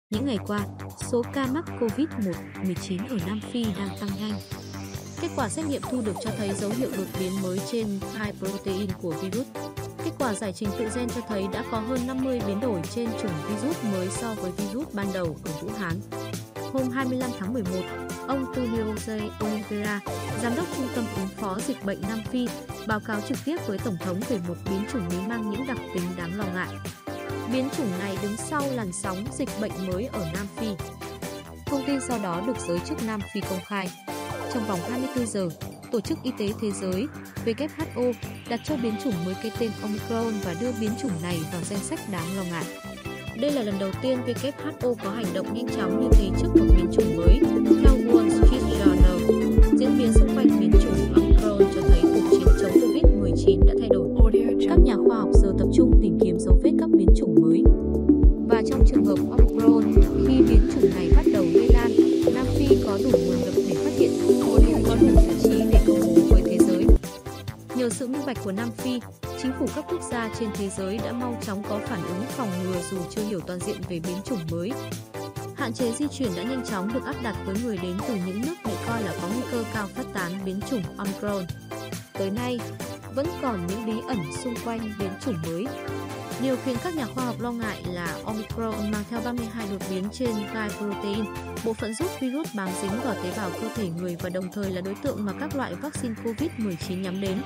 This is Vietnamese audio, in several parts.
Những ngày qua, số ca mắc COVID-19 ở Nam Phi đang tăng nhanh. Kết quả xét nghiệm thu được cho thấy dấu hiệu đột biến mới trên hai protein của virus. Kết quả giải trình tự gen cho thấy đã có hơn 50 biến đổi trên chủng virus mới so với virus ban đầu ở Vũ Hán. Hôm 25 tháng 11, ông Tulio J. Oliveira, Giám đốc Trung tâm ứng phó dịch bệnh Nam Phi, báo cáo trực tiếp với Tổng thống về một biến chủng mới mang những đặc tính đáng lo ngại. Biến chủng này đứng sau làn sóng dịch bệnh mới ở Nam Phi. Thông tin sau đó được giới chức Nam Phi công khai. Trong vòng 24 giờ, Tổ chức Y tế Thế giới WHO đặt cho biến chủng mới cái tên Omicron và đưa biến chủng này vào danh sách đáng lo ngại. Đây là lần đầu tiên WHO có hành động nhanh chóng như thế trước một biến chủng mới. Theo Wall Street Journal, diễn biến xung quanh biến chủng Omicron cho thấy cuộc chiến chống COVID-19 đã thay đổi. Các nhà khoa học giờ tập trung tìm kiếm dấu vết các biến chủng mới. Và trong trường hợp Omicron, khi biến chủng này bắt đầu lây lan, Nam Phi có đủ nguồn lực để phát hiện, có đủ vị trí để công bố với thế giới. Nhờ sự minh bạch của Nam Phi, chính phủ các quốc gia trên thế giới đã mau chóng có phản ứng phòng ngừa dù chưa hiểu toàn diện về biến chủng mới. Hạn chế di chuyển đã nhanh chóng được áp đặt với người đến từ những nước bị coi là có nguy cơ cao phát tán biến chủng Omicron. Tới nay, vẫn còn những bí ẩn xung quanh biến chủng mới. Điều khiến các nhà khoa học lo ngại là Omicron mang theo 32 đột biến trên gai protein, bộ phận giúp virus bám dính vào tế bào cơ thể người và đồng thời là đối tượng mà các loại vaccine COVID-19 nhắm đến.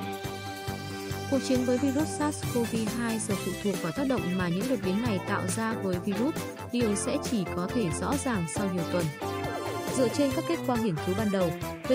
Cuộc chiến với virus SARS-CoV-2 giờ phụ thuộc vào tác động mà những đột biến này tạo ra với virus, điều sẽ chỉ có thể rõ ràng sau nhiều tuần. Dựa trên các kết quả nghiên cứu ban đầu,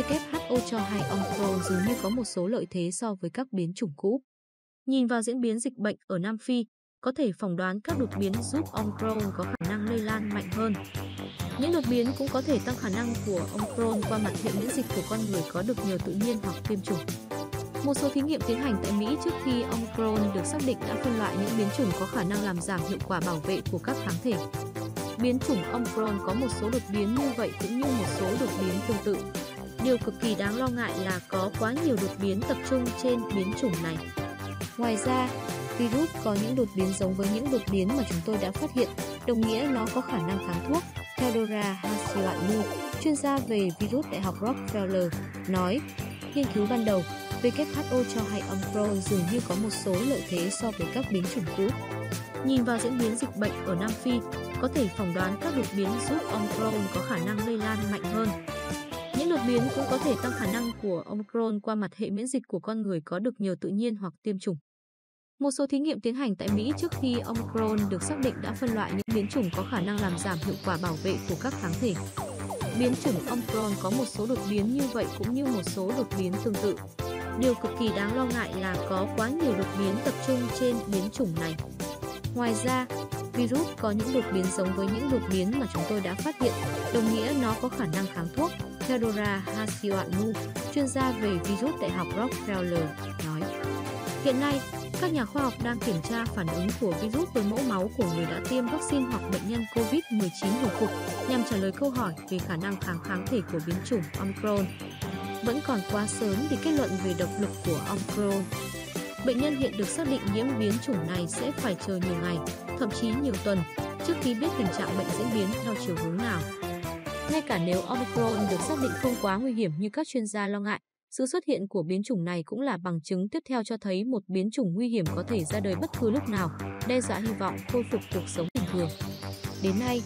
WHO cho hay Omicron dường như có một số lợi thế so với các biến chủng cũ. Nhìn vào diễn biến dịch bệnh ở Nam Phi, có thể phỏng đoán các đột biến giúp Omicron có khả năng lây lan mạnh hơn. Những đột biến cũng có thể tăng khả năng của Omicron qua mặt hệ miễn dịch của con người có được nhờ tự nhiên hoặc tiêm chủng. Một số thí nghiệm tiến hành tại Mỹ trước khi Omicron được xác định đã phân loại những biến chủng có khả năng làm giảm hiệu quả bảo vệ của các kháng thể. Biến chủng Omicron có một số đột biến như vậy cũng như một số đột biến tương tự. Điều cực kỳ đáng lo ngại là có quá nhiều đột biến tập trung trên biến chủng này. Ngoài ra, virus có những đột biến giống với những đột biến mà chúng tôi đã phát hiện, đồng nghĩa nó có khả năng kháng thuốc, theo Dora Hasianu, chuyên gia về virus Đại học Rockefeller, nói. Nghiên cứu ban đầu, WHO cho hay Omicron dường như có một số lợi thế so với các biến chủng cũ. Nhìn vào diễn biến dịch bệnh ở Nam Phi, có thể phỏng đoán các đột biến giúp Omicron có khả năng lây lan mạnh hơn. Những đột biến cũng có thể tăng khả năng của Omicron qua mặt hệ miễn dịch của con người có được nhờ tự nhiên hoặc tiêm chủng. Một số thí nghiệm tiến hành tại Mỹ trước khi Omicron được xác định đã phân loại những biến chủng có khả năng làm giảm hiệu quả bảo vệ của các kháng thể. Biến chủng Omicron có một số đột biến như vậy cũng như một số đột biến tương tự. Điều cực kỳ đáng lo ngại là có quá nhiều đột biến tập trung trên biến chủng này. Ngoài ra, virus có những đột biến giống với những đột biến mà chúng tôi đã phát hiện, đồng nghĩa nó có khả năng kháng thuốc, theo Dora Hasianu, chuyên gia về virus Đại học Rockefeller, nói. Hiện nay, các nhà khoa học đang kiểm tra phản ứng của virus với mẫu máu của người đã tiêm vaccine hoặc bệnh nhân COVID-19 hồi phục nhằm trả lời câu hỏi về khả năng kháng thể của biến chủng Omicron. Vẫn còn quá sớm để kết luận về độc lực của Omicron. Bệnh nhân hiện được xác định nhiễm biến chủng này sẽ phải chờ nhiều ngày, thậm chí nhiều tuần, trước khi biết tình trạng bệnh diễn biến theo chiều hướng nào. Ngay cả nếu Omicron được xác định không quá nguy hiểm như các chuyên gia lo ngại, sự xuất hiện của biến chủng này cũng là bằng chứng tiếp theo cho thấy một biến chủng nguy hiểm có thể ra đời bất cứ lúc nào, đe dọa hy vọng khôi phục cuộc sống bình thường. Đến nay,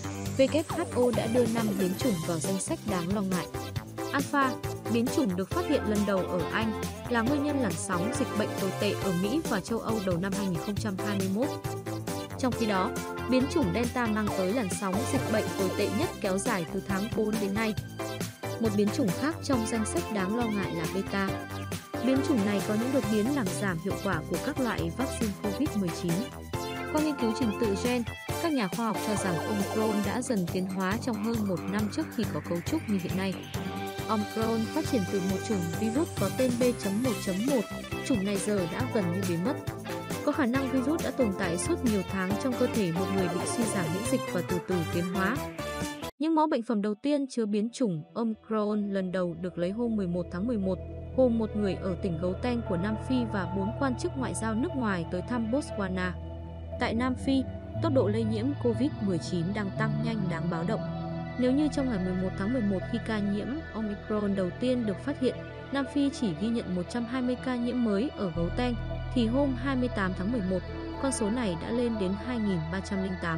WHO đã đưa 5 biến chủng vào danh sách đáng lo ngại. Alpha, biến chủng được phát hiện lần đầu ở Anh, là nguyên nhân làn sóng dịch bệnh tồi tệ ở Mỹ và châu Âu đầu năm 2021. Trong khi đó, biến chủng Delta mang tới làn sóng dịch bệnh tồi tệ nhất kéo dài từ tháng 4 đến nay. Một biến chủng khác trong danh sách đáng lo ngại là Beta. Biến chủng này có những đột biến làm giảm hiệu quả của các loại vaccine COVID-19. Qua nghiên cứu trình tự gen, các nhà khoa học cho rằng Omicron đã dần tiến hóa trong hơn một năm trước khi có cấu trúc như hiện nay. Omicron phát triển từ một chủng virus có tên B.1.1, chủng này giờ đã gần như biến mất. Có khả năng virus đã tồn tại suốt nhiều tháng trong cơ thể một người bị suy giảm miễn dịch và từ từ tiến hóa. Những mẫu bệnh phẩm đầu tiên chứa biến chủng Omicron lần đầu được lấy hôm 11 tháng 11, gồm một người ở tỉnh Gauteng của Nam Phi và 4 quan chức ngoại giao nước ngoài tới thăm Botswana. Tại Nam Phi, tốc độ lây nhiễm COVID-19 đang tăng nhanh đáng báo động. Nếu như trong ngày 11 tháng 11 khi ca nhiễm Omicron đầu tiên được phát hiện, Nam Phi chỉ ghi nhận 120 ca nhiễm mới ở Gauteng, thì hôm 28 tháng 11, con số này đã lên đến 2.308.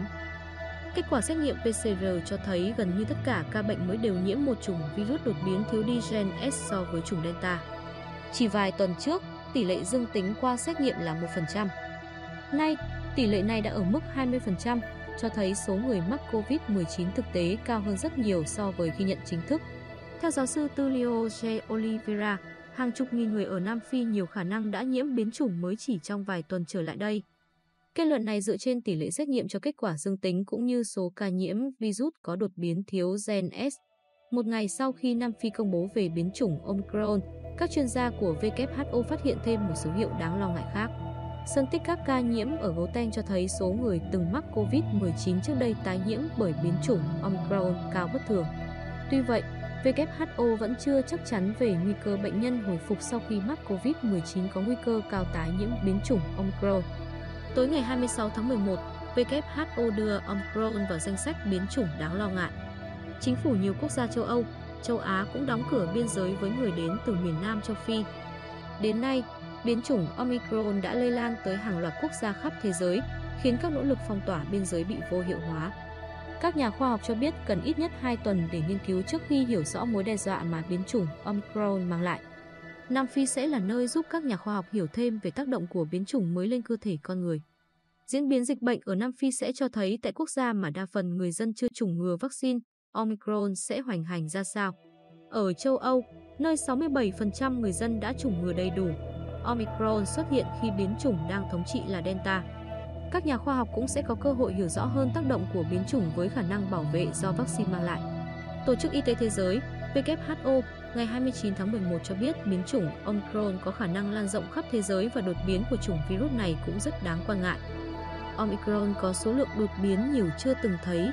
Kết quả xét nghiệm PCR cho thấy gần như tất cả ca bệnh mới đều nhiễm một chủng virus đột biến thiếu đi gen S so với chủng Delta. Chỉ vài tuần trước, tỷ lệ dương tính qua xét nghiệm là 1%. Nay, tỷ lệ này đã ở mức 20%, cho thấy số người mắc COVID-19 thực tế cao hơn rất nhiều so với ghi nhận chính thức. Theo giáo sư Tulio J. Oliveira, hàng chục nghìn người ở Nam Phi nhiều khả năng đã nhiễm biến chủng mới chỉ trong vài tuần trở lại đây. Kết luận này dựa trên tỷ lệ xét nghiệm cho kết quả dương tính cũng như số ca nhiễm virus có đột biến thiếu gen S. Một ngày sau khi Nam Phi công bố về biến chủng Omicron, các chuyên gia của WHO phát hiện thêm một dấu hiệu đáng lo ngại khác. Phân tích các ca nhiễm ở Gauteng cho thấy số người từng mắc COVID-19 trước đây tái nhiễm bởi biến chủng Omicron cao bất thường. Tuy vậy, WHO vẫn chưa chắc chắn về nguy cơ bệnh nhân hồi phục sau khi mắc COVID-19 có nguy cơ cao tái nhiễm biến chủng Omicron. Tối ngày 26 tháng 11, WHO đưa Omicron vào danh sách biến chủng đáng lo ngại. Chính phủ nhiều quốc gia châu Âu, châu Á cũng đóng cửa biên giới với người đến từ miền Nam châu Phi. Đến nay, biến chủng Omicron đã lây lan tới hàng loạt quốc gia khắp thế giới, khiến các nỗ lực phong tỏa biên giới bị vô hiệu hóa. Các nhà khoa học cho biết cần ít nhất 2 tuần để nghiên cứu trước khi hiểu rõ mối đe dọa mà biến chủng Omicron mang lại. Nam Phi sẽ là nơi giúp các nhà khoa học hiểu thêm về tác động của biến chủng mới lên cơ thể con người. Diễn biến dịch bệnh ở Nam Phi sẽ cho thấy tại quốc gia mà đa phần người dân chưa chủng ngừa vaccine, Omicron sẽ hoành hành ra sao. Ở châu Âu, nơi 67% người dân đã chủng ngừa đầy đủ, Omicron xuất hiện khi biến chủng đang thống trị là Delta. Các nhà khoa học cũng sẽ có cơ hội hiểu rõ hơn tác động của biến chủng với khả năng bảo vệ do vaccine mang lại. Tổ chức Y tế Thế giới, WHO, ngày 29 tháng 11 cho biết biến chủng Omicron có khả năng lan rộng khắp thế giới và đột biến của chủng virus này cũng rất đáng quan ngại. Omicron có số lượng đột biến nhiều chưa từng thấy,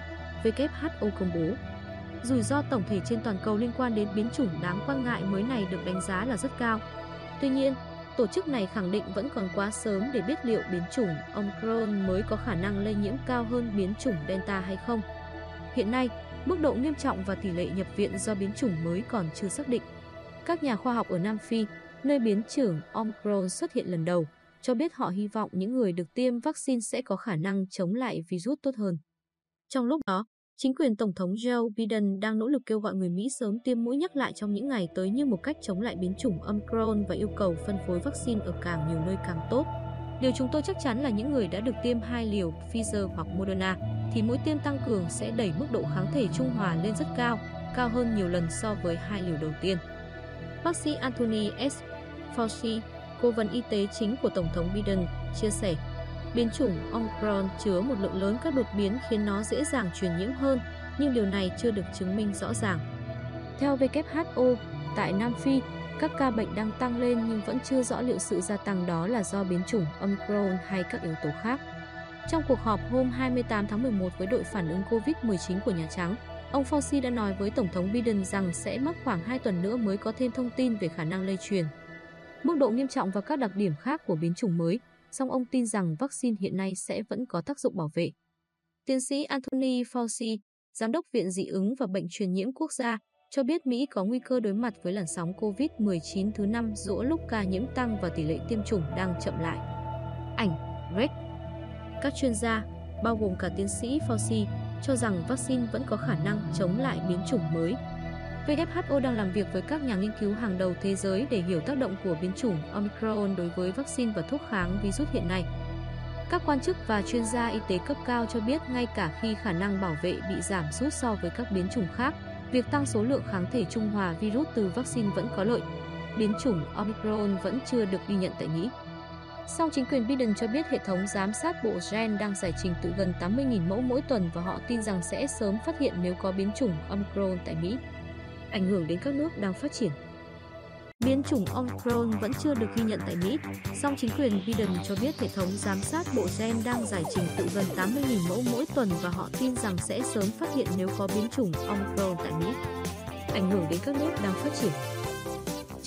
WHO công bố. Rủi ro tổng thể trên toàn cầu liên quan đến biến chủng đáng quan ngại mới này được đánh giá là rất cao. Tuy nhiên, tổ chức này khẳng định vẫn còn quá sớm để biết liệu biến chủng Omicron mới có khả năng lây nhiễm cao hơn biến chủng Delta hay không. Hiện nay, mức độ nghiêm trọng và tỷ lệ nhập viện do biến chủng mới còn chưa xác định. Các nhà khoa học ở Nam Phi, nơi biến chủng Omicron xuất hiện lần đầu, cho biết họ hy vọng những người được tiêm vaccine sẽ có khả năng chống lại virus tốt hơn. Trong lúc đó, chính quyền Tổng thống Joe Biden đang nỗ lực kêu gọi người Mỹ sớm tiêm mũi nhắc lại trong những ngày tới như một cách chống lại biến chủng Omicron và yêu cầu phân phối vaccine ở càng nhiều nơi càng tốt. Điều chúng tôi chắc chắn là những người đã được tiêm 2 liều Pfizer hoặc Moderna, thì mũi tiêm tăng cường sẽ đẩy mức độ kháng thể trung hòa lên rất cao, cao hơn nhiều lần so với 2 liều đầu tiên. Bác sĩ Anthony S. Fauci, cố vấn y tế chính của Tổng thống Biden, chia sẻ, biến chủng Omicron chứa một lượng lớn các đột biến khiến nó dễ dàng truyền nhiễm hơn, nhưng điều này chưa được chứng minh rõ ràng. Theo WHO, tại Nam Phi, các ca bệnh đang tăng lên nhưng vẫn chưa rõ liệu sự gia tăng đó là do biến chủng Omicron hay các yếu tố khác. Trong cuộc họp hôm 28 tháng 11 với đội phản ứng COVID-19 của Nhà Trắng, ông Fauci đã nói với Tổng thống Biden rằng sẽ mất khoảng 2 tuần nữa mới có thêm thông tin về khả năng lây truyền, mức độ nghiêm trọng và các đặc điểm khác của biến chủng mới, song ông tin rằng vaccine hiện nay sẽ vẫn có tác dụng bảo vệ. Tiến sĩ Anthony Fauci, Giám đốc Viện Dị ứng và Bệnh truyền nhiễm quốc gia, cho biết Mỹ có nguy cơ đối mặt với làn sóng COVID-19 thứ 5 giữa lúc ca nhiễm tăng và tỷ lệ tiêm chủng đang chậm lại. Ảnh Greg. Các chuyên gia, bao gồm cả tiến sĩ Fauci, cho rằng vaccine vẫn có khả năng chống lại biến chủng mới. WHO đang làm việc với các nhà nghiên cứu hàng đầu thế giới để hiểu tác động của biến chủng Omicron đối với vaccine và thuốc kháng virus hiện nay. Các quan chức và chuyên gia y tế cấp cao cho biết ngay cả khi khả năng bảo vệ bị giảm sút so với các biến chủng khác, việc tăng số lượng kháng thể trung hòa virus từ vaccine vẫn có lợi. Biến chủng Omicron vẫn chưa được ghi nhận tại Mỹ. Song chính quyền Biden cho biết hệ thống giám sát bộ gen đang giải trình tự gần 80.000 mẫu mỗi tuần và họ tin rằng sẽ sớm phát hiện nếu có biến chủng Omicron tại Mỹ. Ảnh hưởng đến các nước đang phát triển. Biến chủng Omicron vẫn chưa được ghi nhận tại Mỹ, song chính quyền Biden cho biết hệ thống giám sát bộ gen đang giải trình tự gần 80.000 mẫu mỗi tuần và họ tin rằng sẽ sớm phát hiện nếu có biến chủng Omicron tại Mỹ. Ảnh hưởng đến các nước đang phát triển.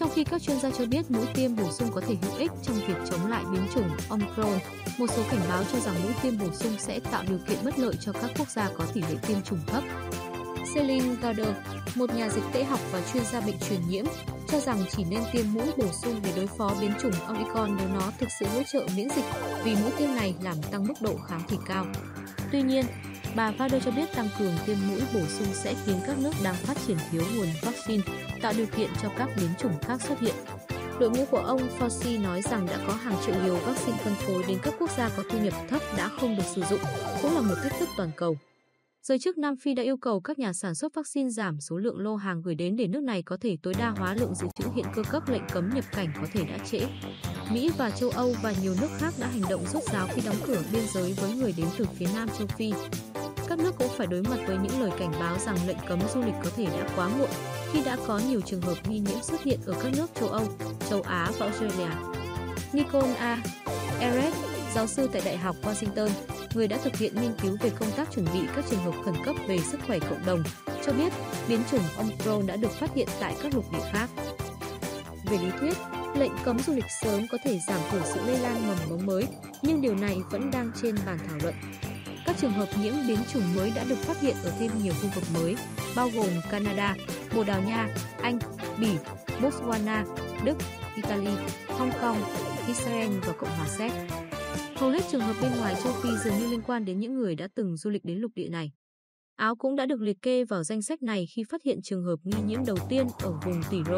Trong khi các chuyên gia cho biết mũi tiêm bổ sung có thể hữu ích trong việc chống lại biến chủng Omicron, một số cảnh báo cho rằng mũi tiêm bổ sung sẽ tạo điều kiện bất lợi cho các quốc gia có tỷ lệ tiêm chủng thấp. Celine Gauder, một nhà dịch tễ học và chuyên gia bệnh truyền nhiễm, cho rằng chỉ nên tiêm mũi bổ sung để đối phó biến chủng Omicron nếu nó thực sự hỗ trợ miễn dịch, vì mũi tiêm này làm tăng mức độ kháng thể cao. Tuy nhiên, bà Gauder cho biết tăng cường tiêm mũi bổ sung sẽ khiến các nước đang phát triển thiếu nguồn vaccine, tạo điều kiện cho các biến chủng khác xuất hiện. Đội ngũ của ông Fauci nói rằng đã có hàng triệu liều vaccine phân phối đến các quốc gia có thu nhập thấp đã không được sử dụng, cũng là một thách thức toàn cầu. Giới chức Nam Phi đã yêu cầu các nhà sản xuất vaccine giảm số lượng lô hàng gửi đến để nước này có thể tối đa hóa lượng dự trữ hiện cơ cấp lệnh cấm nhập cảnh có thể đã trễ. Mỹ và châu Âu và nhiều nước khác đã hành động rốt ráo khi đóng cửa biên giới với người đến từ phía Nam châu Phi. Các nước cũng phải đối mặt với những lời cảnh báo rằng lệnh cấm du lịch có thể đã quá muộn khi đã có nhiều trường hợp nghi nhiễm xuất hiện ở các nước châu Âu, châu Á và Australia. Nicole A. Eret, giáo sư tại Đại học Washington, người đã thực hiện nghiên cứu về công tác chuẩn bị các trường hợp khẩn cấp về sức khỏe cộng đồng, cho biết biến chủng Omicron đã được phát hiện tại các lục địa khác. Về lý thuyết, lệnh cấm du lịch sớm có thể giảm thiểu sự lây lan mầm mống mới, nhưng điều này vẫn đang trên bàn thảo luận. Các trường hợp nhiễm biến chủng mới đã được phát hiện ở thêm nhiều khu vực mới, bao gồm Canada, Bồ Đào Nha, Anh, Bỉ, Botswana, Đức, Italy, Hong Kong, Israel và Cộng hòa Séc. Hầu hết trường hợp bên ngoài châu Phi dường như liên quan đến những người đã từng du lịch đến lục địa này. Áo cũng đã được liệt kê vào danh sách này khi phát hiện trường hợp nghi nhiễm đầu tiên ở vùng Tyrol.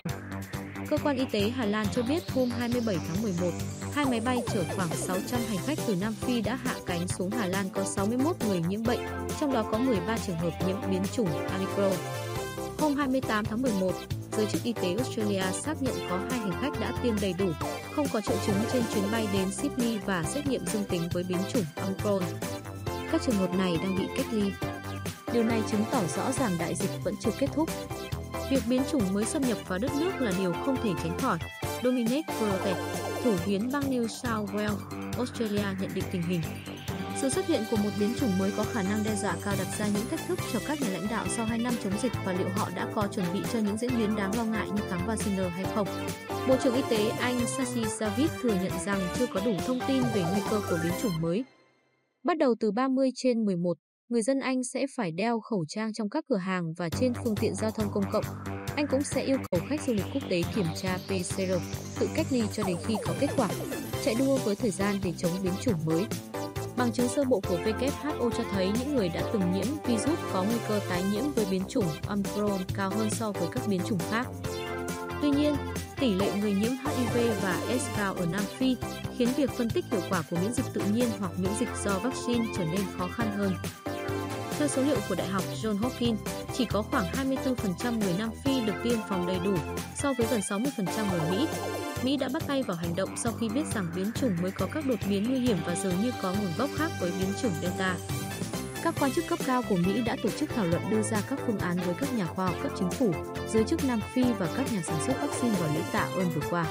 Cơ quan y tế Hà Lan cho biết hôm 27 tháng 11, hai máy bay chở khoảng 600 hành khách từ Nam Phi đã hạ cánh xuống Hà Lan có 61 người nhiễm bệnh, trong đó có 13 trường hợp nhiễm biến chủng Omicron. Hôm 28 tháng 11, giới chức y tế Australia xác nhận có 2 hành khách đã tiêm đầy đủ, không có triệu chứng trên chuyến bay đến Sydney và xét nghiệm dương tính với biến chủng Omicron. Các trường hợp này đang bị cách ly. Điều này chứng tỏ rõ ràng đại dịch vẫn chưa kết thúc. Việc biến chủng mới xâm nhập vào đất nước là điều không thể tránh khỏi. Dominic Perrottet, thủ hiến bang New South Wales, Australia nhận định tình hình. Sự xuất hiện của một biến chủng mới có khả năng đe dọa cao đặt ra những thách thức cho các nhà lãnh đạo sau 2 năm chống dịch và liệu họ đã có chuẩn bị cho những diễn biến đáng lo ngại như kháng vaccine hay không. Bộ trưởng Y tế Anh Sajid Javid thừa nhận rằng chưa có đủ thông tin về nguy cơ của biến chủng mới. Bắt đầu từ 30/11, người dân Anh sẽ phải đeo khẩu trang trong các cửa hàng và trên phương tiện giao thông công cộng. Anh cũng sẽ yêu cầu khách du lịch quốc tế kiểm tra PCR, tự cách ly cho đến khi có kết quả, chạy đua với thời gian để chống biến chủng mới. Bằng chứng sơ bộ của WHO cho thấy những người đã từng nhiễm virus có nguy cơ tái nhiễm với biến chủng Omicron cao hơn so với các biến chủng khác. Tuy nhiên, tỷ lệ người nhiễm HIV và AIDS cao ở Nam Phi khiến việc phân tích hiệu quả của miễn dịch tự nhiên hoặc miễn dịch do vaccine trở nên khó khăn hơn. Theo số liệu của Đại học Johns Hopkins, chỉ có khoảng 24% người Nam Phi được tiêm phòng đầy đủ so với gần 60% người Mỹ. Mỹ đã bắt tay vào hành động sau khi biết rằng biến chủng mới có các đột biến nguy hiểm và dường như có nguồn gốc khác với biến chủng Delta. Các quan chức cấp cao của Mỹ đã tổ chức thảo luận đưa ra các phương án với các nhà khoa học cấp chính phủ, giới chức Nam Phi và các nhà sản xuất vaccine vào lễ tạ ơn vừa qua.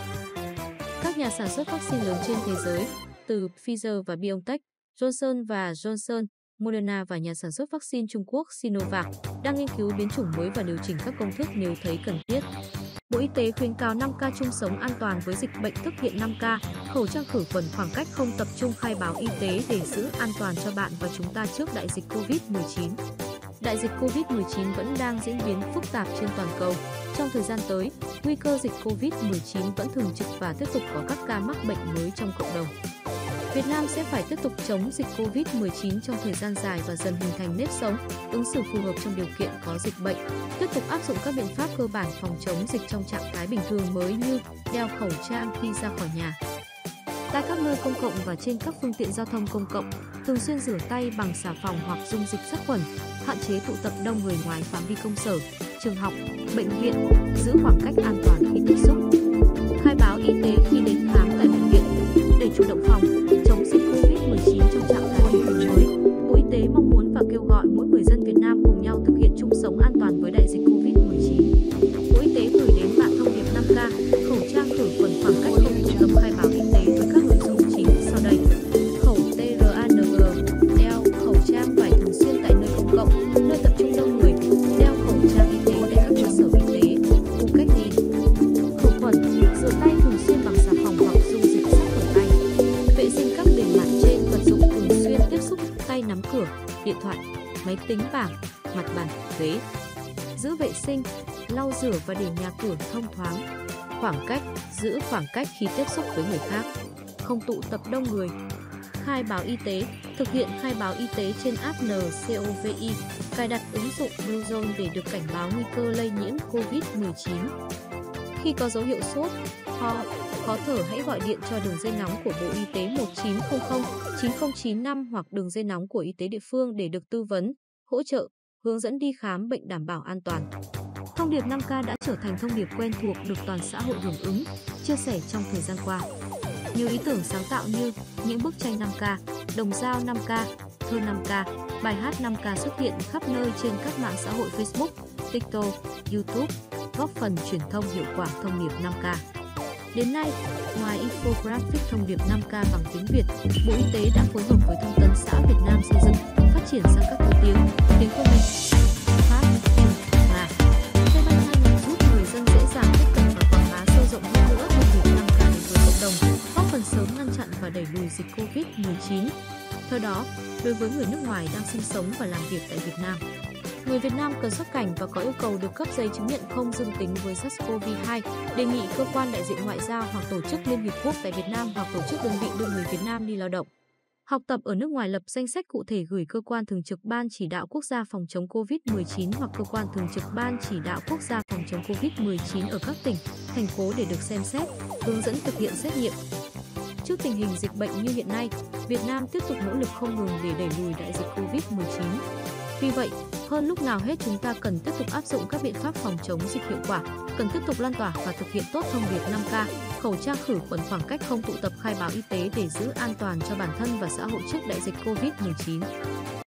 Các nhà sản xuất vaccine lớn trên thế giới, từ Pfizer và BioNTech, Johnson và Johnson, Moderna và nhà sản xuất vaccine Trung Quốc Sinovac đang nghiên cứu biến chủng mới và điều chỉnh các công thức nếu thấy cần thiết. Bộ Y tế khuyến cáo 5K chung sống an toàn với dịch bệnh thực hiện 5K, khẩu trang khử khuẩn khoảng cách không tập trung khai báo y tế để giữ an toàn cho bạn và chúng ta trước đại dịch Covid-19. Đại dịch Covid-19 vẫn đang diễn biến phức tạp trên toàn cầu. Trong thời gian tới, nguy cơ dịch Covid-19 vẫn thường trực và tiếp tục có các ca mắc bệnh mới trong cộng đồng. Việt Nam sẽ phải tiếp tục chống dịch Covid-19 trong thời gian dài và dần hình thành nếp sống, ứng xử phù hợp trong điều kiện có dịch bệnh, tiếp tục áp dụng các biện pháp cơ bản phòng chống dịch trong trạng thái bình thường mới như đeo khẩu trang khi ra khỏi nhà. Tại các nơi công cộng và trên các phương tiện giao thông công cộng, thường xuyên rửa tay bằng xà phòng hoặc dung dịch sát khuẩn, hạn chế tụ tập đông người ngoài phạm vi công sở, trường học, bệnh viện, giữ khoảng cách an toàn khi tiếp xúc. Khai báo y tế khi đến khám tại bệnh viện để chủ động phòng chống dịch Covid-19 trong trạng thái bình thường mới. Bộ Y tế mong muốn và kêu gọi mỗi người dân Việt Nam cùng nhau thực hiện chung sống an toàn với đại dịch Covid-19. Bộ Y tế gửi đến bạn thông điệp 5K, khẩu trang khử khuẩn khoảng cách không tụ tập, khai báo y tế với các nội dung chính sau đây. Khẩu TRANG, đeo khẩu trang vải thường xuyên tại nơi công cộng, nơi tập trung đông người, đeo khẩu trang y tế tại các cơ sở y tế, khu cách ly. Khử khuẩn tính bảng, mặt bàn, ghế. Giữ vệ sinh, lau rửa và để nhà cửa thông thoáng. Khoảng cách, giữ khoảng cách khi tiếp xúc với người khác. Không tụ tập đông người. Khai báo y tế, thực hiện khai báo y tế trên app NCOVI, cài đặt ứng dụng Bluezone để được cảnh báo nguy cơ lây nhiễm COVID-19. Khi có dấu hiệu sốt, ho, khó thở hãy gọi điện cho đường dây nóng của Bộ Y tế 1900 9095 hoặc đường dây nóng của y tế địa phương để được tư vấn, hỗ trợ, hướng dẫn đi khám bệnh đảm bảo an toàn. Thông điệp 5K đã trở thành thông điệp quen thuộc được toàn xã hội hưởng ứng, chia sẻ trong thời gian qua. Nhiều ý tưởng sáng tạo như những bức tranh 5K, đồng dao 5K, thơ 5K, bài hát 5K xuất hiện khắp nơi trên các mạng xã hội Facebook, TikTok, YouTube, góp phần truyền thông hiệu quả thông điệp 5K. Đến nay, ngoài infographic thông điệp 5K bằng tiếng Việt, Bộ Y tế đã phối hợp với Thông tấn xã Việt Nam xây dựng, phát triển sang các thứ tiếng Khmer, Pháp, Trung, Nga. Tây Ban Nha nhằm giúp người dân dễ dàng tiếp cận và quảng bá sâu rộng hơn nữa thông điệp 5K đến với cộng đồng, góp phần sớm ngăn chặn và đẩy lùi dịch COVID-19. Theo đó, đối với người nước ngoài đang sinh sống và làm việc tại Việt Nam, người Việt Nam cần xuất cảnh và có yêu cầu được cấp giấy chứng nhận không dương tính với SARS-CoV-2, đề nghị cơ quan đại diện ngoại giao hoặc tổ chức Liên Hiệp Quốc tại Việt Nam hoặc tổ chức đơn vị đưa người Việt Nam đi lao động. Học tập ở nước ngoài lập danh sách cụ thể gửi cơ quan thường trực Ban Chỉ đạo Quốc gia phòng chống COVID-19 hoặc cơ quan thường trực Ban Chỉ đạo Quốc gia phòng chống COVID-19 ở các tỉnh, thành phố để được xem xét, hướng dẫn thực hiện xét nghiệm. Trước tình hình dịch bệnh như hiện nay, Việt Nam tiếp tục nỗ lực không ngừng để đẩy lùi đại dịch COVID-19. Vì vậy, hơn lúc nào hết chúng ta cần tiếp tục áp dụng các biện pháp phòng chống dịch hiệu quả, cần tiếp tục lan tỏa và thực hiện tốt thông điệp 5K, khẩu trang khử khuẩn khoảng cách không tụ tập khai báo y tế để giữ an toàn cho bản thân và xã hội trước đại dịch COVID-19.